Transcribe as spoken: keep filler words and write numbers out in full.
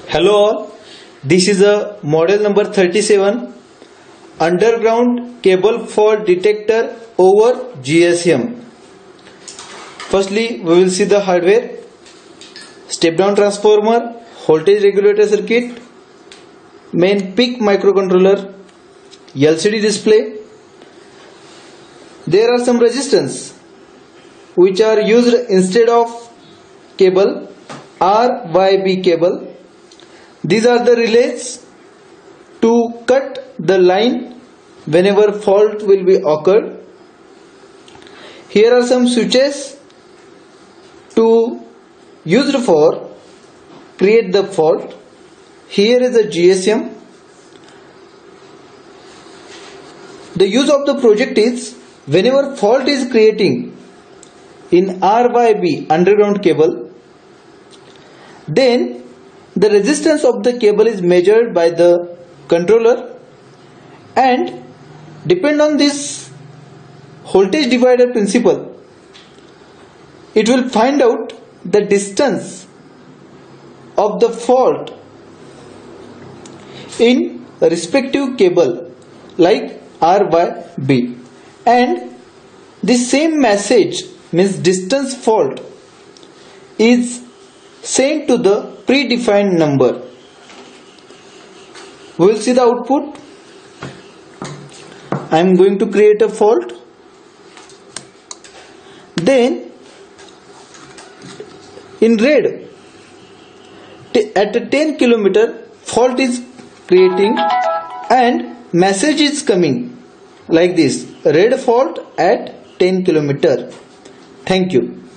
Hello all, this is a model number thirty-seven underground cable fault detector over G S M. Firstly, we will see the hardware: step down transformer, voltage regulator circuit, main PIC microcontroller, L C D display. There are some resistance which are used instead of cable, R Y B cable. These are the relays to cut the line whenever fault will be occurred. Here are some switches to used for create the fault. Here is a G S M. The use of the project is whenever fault is creating in R Y B underground cable, then the resistance of the cable is measured by the controller, and depend on this voltage divider principle, it will find out the distance of the fault in respective cable like R Y B, and the same message means distance fault is sent to the predefined number. We will see the output. I am going to create a fault. Then in red, at a ten kilometer fault is creating and message is coming like this: red fault at ten kilometer. Thank you.